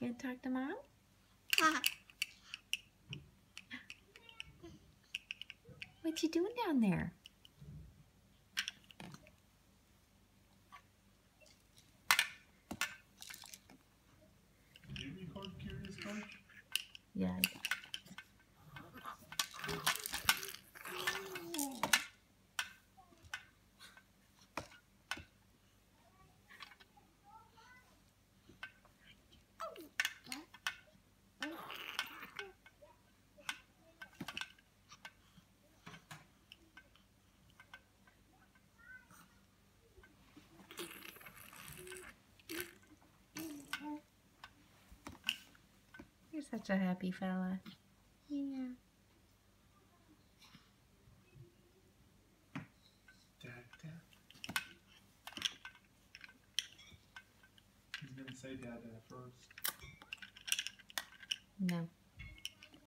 Gonna talk to Mom? What you doing down there? Did you record Curious Coach? Yeah. You're such a happy fella. Yeah. Dad. He's gonna say Dad first. No.